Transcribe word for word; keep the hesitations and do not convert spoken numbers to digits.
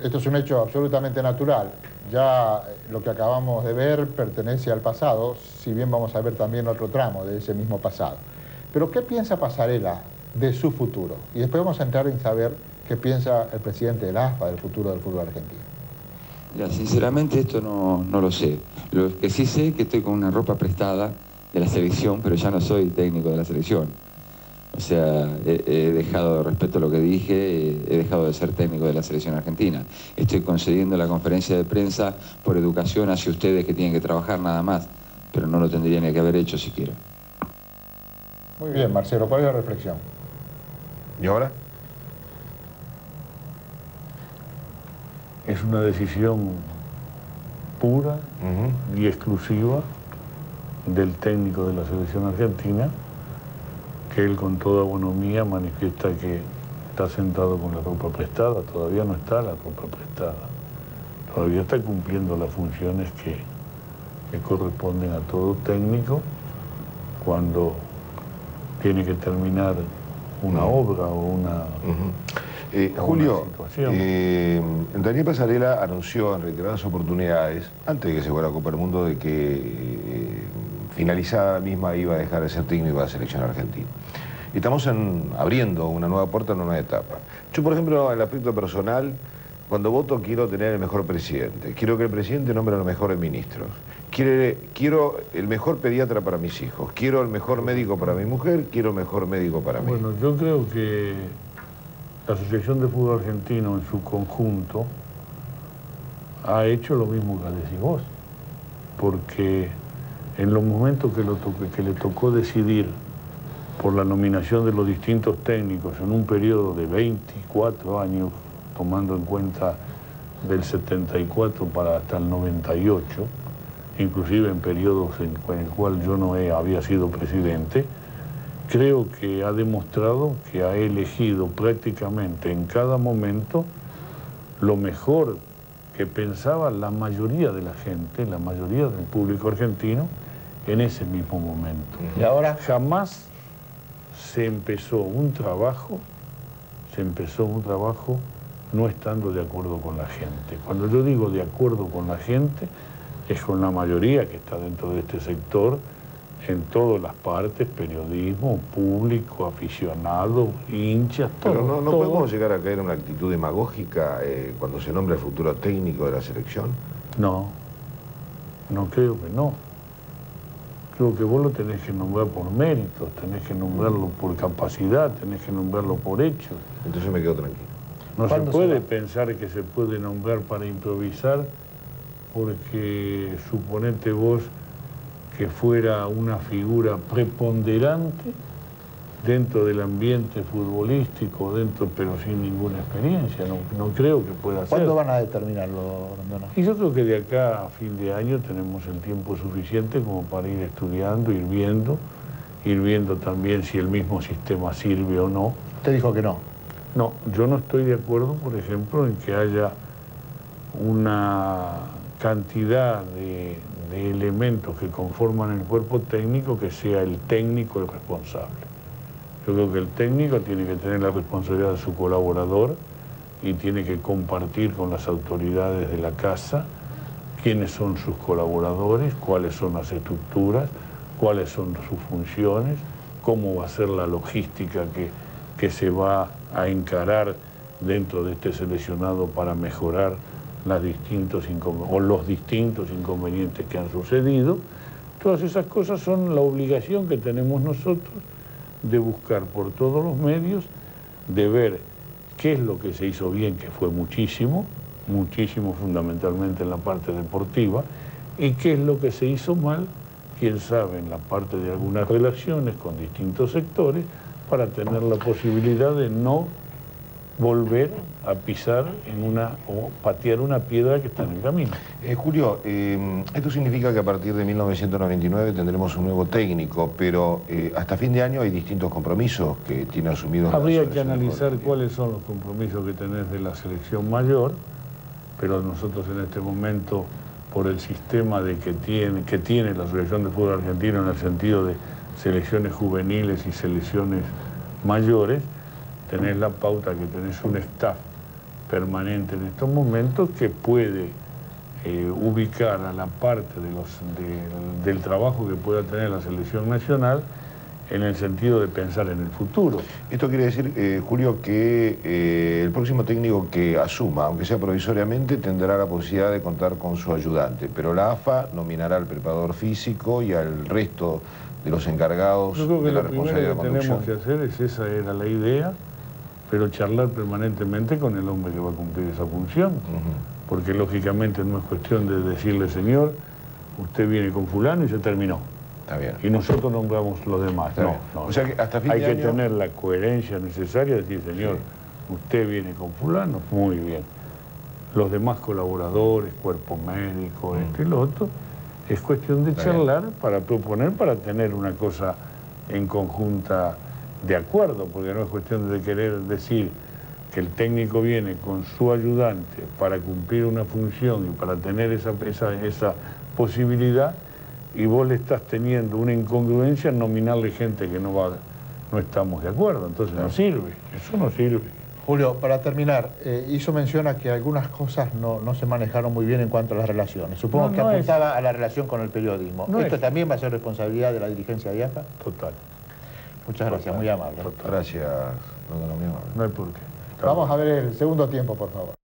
esto es un hecho absolutamente natural. Ya lo que acabamos de ver pertenece al pasado, si bien vamos a ver también otro tramo de ese mismo pasado. Pero ¿qué piensa Pasarela de su futuro? Y después vamos a entrar en saber qué piensa el presidente del A F A del futuro del fútbol argentino. Mira, sinceramente esto no, no lo sé. Lo que sí sé es que estoy con una ropa prestada de la selección, pero ya no soy técnico de la selección. O sea, he, he dejado, respeto a lo que dije, he dejado de ser técnico de la selección argentina. Estoy concediendo la conferencia de prensa por educación hacia ustedes que tienen que trabajar nada más, pero no lo tendrían que haber hecho siquiera. Muy bien, Marcelo, ¿cuál es la reflexión? ¿Y ahora? Es una decisión pura uh-huh. y exclusiva del técnico de la selección argentina, que él con toda bonomía manifiesta que está sentado con la ropa prestada. Todavía no está la ropa prestada. Todavía está cumpliendo las funciones que, que corresponden a todo técnico cuando tiene que terminar una uh-huh. obra o una... Uh-huh. Eh, Julio, eh, Daniel Pasarela anunció en reiteradas oportunidades, antes de que se fuera a Copa del Mundo, de que eh, finalizada misma iba a dejar de ser técnico de la selección argentina. Estamos en, abriendo una nueva puerta en una nueva etapa. Yo, por ejemplo, en el aspecto personal, cuando voto quiero tener el mejor presidente. Quiero que el presidente nombre a los mejores ministros. Quiere, quiero el mejor pediatra para mis hijos. Quiero el mejor médico para mi mujer. Quiero el mejor médico para mí. Bueno, yo creo que la Asociación de Fútbol Argentino en su conjunto ha hecho lo mismo que decís vos. Porque en los momentos que, lo to que le tocó decidir por la nominación de los distintos técnicos en un periodo de veinticuatro años, tomando en cuenta del setenta y cuatro para hasta el noventa y ocho, inclusive en periodos en, en el cual yo no he, había sido presidente, creo que ha demostrado que ha elegido prácticamente en cada momento lo mejor que pensaba la mayoría de la gente, la mayoría del público argentino, en ese mismo momento. Y ahora jamás se empezó un trabajo, se empezó un trabajo no estando de acuerdo con la gente. Cuando yo digo de acuerdo con la gente, es con la mayoría que está dentro de este sector, en todas las partes, periodismo, público, aficionado, hinchas, todo. Pero no, no todo. podemos llegar a caer en una actitud demagógica eh, cuando se nombra el futuro técnico de la selección. No, no creo que no. Creo que vos lo tenés que nombrar por méritos, tenés que nombrarlo por capacidad, tenés que nombrarlo por hechos. Entonces me quedo tranquilo. No se puede pensar que se puede nombrar para improvisar, porque suponete vos que fuera una figura preponderante dentro del ambiente futbolístico, dentro pero sin ninguna experiencia. No, no creo que pueda ser. ¿Cuándo van a determinarlo, Rondona? Y yo creo que de acá a fin de año tenemos el tiempo suficiente como para ir estudiando, ir viendo, ir viendo también si el mismo sistema sirve o no. Usted dijo que no. No, yo no estoy de acuerdo, por ejemplo, en que haya una cantidad de, de elementos que conforman el cuerpo técnico que sea el técnico el responsable. Yo creo que el técnico tiene que tener la responsabilidad de su colaborador y tiene que compartir con las autoridades de la casa quiénes son sus colaboradores, cuáles son las estructuras, cuáles son sus funciones, cómo va a ser la logística que, que se va a encarar dentro de este seleccionado para mejorar las distintos o los distintos inconvenientes que han sucedido. Todas esas cosas son la obligación que tenemos nosotros de buscar por todos los medios, de ver qué es lo que se hizo bien, que fue muchísimo, muchísimo fundamentalmente en la parte deportiva, y qué es lo que se hizo mal, quién sabe, en la parte de algunas relaciones con distintos sectores, para tener la posibilidad de no volver a pisar en una o patear una piedra que está en el camino. Eh, Julio, eh, esto significa que a partir de mil novecientos noventa y nueve tendremos un nuevo técnico, pero eh, hasta fin de año hay distintos compromisos que tiene asumidos. Habría que analizar cuáles son los compromisos que tenés de la selección mayor, pero nosotros en este momento, por el sistema de que tiene, que tiene la Asociación de Fútbol Argentino en el sentido de selecciones juveniles y selecciones mayores, tenés la pauta que tenés un staff permanente en estos momentos que puede eh, ubicar a la parte de los, de, del trabajo que pueda tener la selección nacional en el sentido de pensar en el futuro. Esto quiere decir, eh, Julio, que eh, el próximo técnico que asuma, aunque sea provisoriamente, tendrá la posibilidad de contar con su ayudante, pero la A F A nominará al preparador físico y al resto de los encargados Yo creo que de la lo responsabilidad primero de que conducción. tenemos que hacer es, esa era la idea, pero charlar permanentemente con el hombre que va a cumplir esa función, uh-huh. porque lógicamente no es cuestión de decirle, señor, usted viene con fulano y se terminó. Está bien. Y nosotros nombramos los demás. No, no, o sea que hasta fin hay de que año... tener la coherencia necesaria de decir, señor, sí. usted viene con fulano, muy bien. Los demás colaboradores, cuerpo médico, mm. esto y lo otro, es cuestión de Está charlar bien. para proponer, para tener una cosa en conjunta de acuerdo, porque no es cuestión de querer decir que el técnico viene con su ayudante para cumplir una función y para tener esa, esa, esa posibilidad, y vos le estás teniendo una incongruencia en nominarle gente que no va, no estamos de acuerdo, entonces no sirve, eso no sirve. Julio, para terminar, eh, hizo mención a que algunas cosas no, no se manejaron muy bien en cuanto a las relaciones. Supongo no, que no apuntaba es... a la relación con el periodismo. No ¿Esto es... también va a ser responsabilidad de la dirigencia de I A F A? Total. Muchas gracias, Total. muy amable. Total. Gracias, no, no, muy amable. No hay por qué. Vamos a ver el segundo tiempo, por favor.